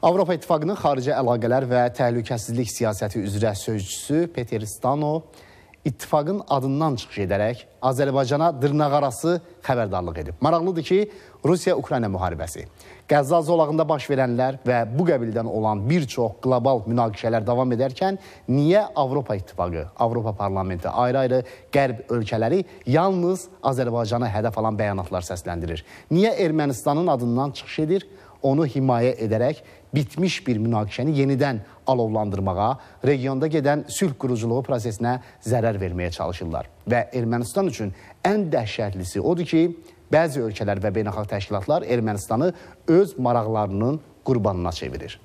Avropa İttifaqının xarici əlaqələr və təhlükəsizlik siyasəti üzrə sözçüsü Peter Stano İttifaqın adından çıxış edərək Azərbaycana dırnaqarası xəbərdarlıq edib. Maraqlıdır ki, Rusiya-Ukrayna müharibəsi, Qəzza zolağında baş verənlər və bu qəbildən olan bir çox qlobal münaqişələr davam edərkən niyə Avropa İttifaqı, Avropa Parlamenti, ayrı-ayrı qərb ölkələri yalnız Azərbaycana hədəf alan bəyanatlar səsləndirir? Niyə Ermənistanın adından çıxış edir? Onu himayə edərək bitmiş bir münaqişəni yenidən alovlandırmağa, regionda gedən sülh quruculuğu prosesinə zərər verməyə çalışırlar. Və Ermənistan üçün ən dəhşətlisi odur ki, bəzi ölkələr və beynəlxalq təşkilatlar Ermənistanı öz maraqlarının qurbanına çevirir.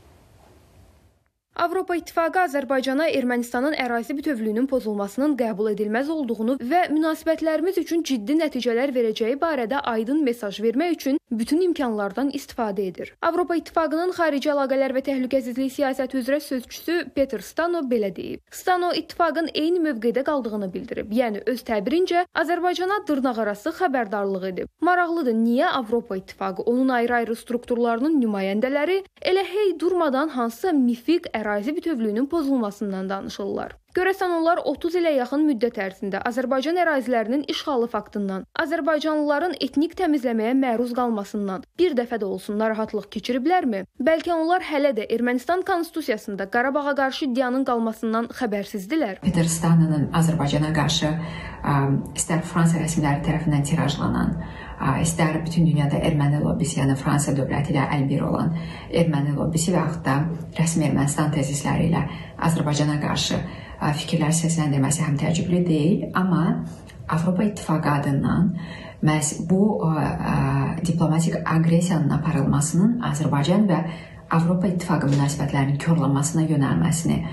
Avropa İttifaqı Azərbaycana Ermənistanın ərazi bütövlüyünün pozulmasının qəbul edilməz olduğunu və münasibətlərimiz üçün ciddi nəticələr verəcəyi barədə aydın mesaj vermək üçün bütün imkanlardan istifadə edir. Avropa İttifaqının xarici əlaqələr və təhlükəsizlik siyasəti üzrə sözçüsü Peter Stano belə deyib. Stano İttifaqın eyni mövqedə qaldığını bildirib, yəni öz təbirincə Azərbaycana dırnaqarası xəbərdarlıq edib. Maraqlıdır, niyə Avropa İttifaqı, onun ayrı-ayrı strukturlarının nümayəndələri elə hey durmadan hansısa mifik ərazi bütövlüyünün pozulmasından danışırlar? Görəsən onlar 30 ilə yaxın müddət ərzində Azərbaycan ərazilərinin işğalı faktından, Azərbaycanlıların etnik təmizləməyə məruz qalmasından bir dəfə də olsun narahatlıq keçiriblərmi? Bəlkə onlar hələ də Ermənistan konstitusiyasında Qarabağa qarşı iddianın qalmasından xəbərsizdirlər. Peter Stano'nun Azərbaycana qarşı istər Fransa rəsmiləri tərəfindən tirajlanan, istər bütün dünyada erməni lobbisi, yəni Fransa dövləti ilə əlbir olan erməni lobbisi və yaxud da rəsmi Ermənistan tezisləri ilə Azərbaycana qarşı fikirlər səsləndirməsi həm təəccüblü deyil, amma Avropa İttifaqı adından məhz bu diplomatik aqressiyanın aparılmasının Azərbaycan və Avropa İttifaqı münasibətlərinin korlanmasına yönəlməsini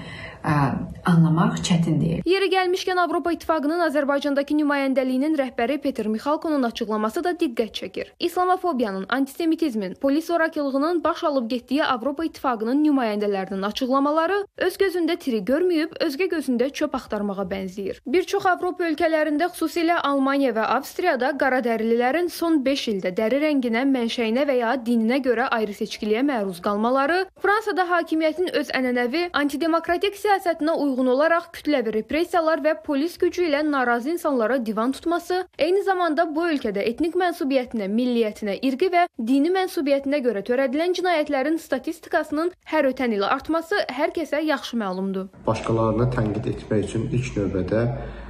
anlamaq çətin deyil. Yeri gəlmişkən Avropa İttifaqının Azərbaycandakı nümayəndəliyinin rəhbəri Peter Mixalkonun açıqlaması da diqqət çəkir. İslamofobiyanın, antisemitizmin, polis zorakılığının baş alıb getdiyi Avropa İttifaqının nümayəndələrinin açıqlamaları öz gözündə tiri görməyib, özgə gözündə çöp axtarmağa bənzəyir. Bir çox Avropa ölkələrində, xüsusilə Almaniya və Avstriyada qaradərililərin son 5 ildə dəri rənginə, mənşəyinə və ya dininə görə ayrı seçkiliyə məruz qalmaları, Fransada hakimiyyətin öz ənənəvi antidemokratik siyasətinə uyğun olaraq kütləvi repressiyalar və polis gücü ilə narazı insanlara divan tutması, eyni zamanda bu ölkədə etnik mənsubiyyətinə, milliyyətinə, irqi və dini mənsubiyyətinə görə törədilən cinayətlərin statistikasının hər ötən il artması hər kəsə yaxşı məlumdur. Başqalarını tənqid etmək üçün ilk növbədə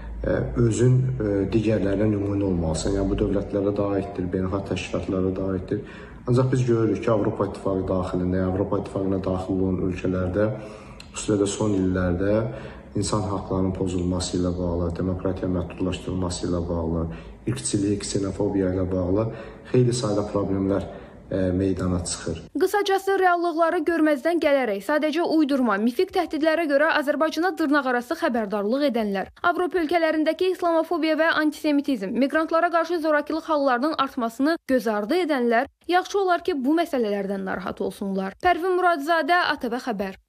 özün digərlərinə nümunə olmalısan. Yəni bu dövlətlərə də aiddir, beynəlxalq təşkilatlara da aiddir. Ancaq biz görürük ki, Avropa İttifaqı daxilində, Avropa İttifaqına daxil olan ölkələrdə xüsusilə də son illərdə insan haqlarının pozulması ilə bağlı, demokratiya məhdudlaşdırılması ilə bağlı, irqçilik, ksenofobiya ilə bağlı xeyli sayda problemlər meydana çıxır. Qısacası reallıqları görməzdən gələrək sadəcə uydurma, mifik təhdidlərə görə Azərbaycana dırnaqarası xəbərdarlıq edənlər, Avropa ölkələrindəki islamofobiya və antisemitizm, miqrantlara qarşı zorakılıq hallarının artmasını göz ardı edənlər, yaxşı olar ki, bu məsələlərdən narahat olsunlar. Pərvin Muradzadə, ATV Xəbər.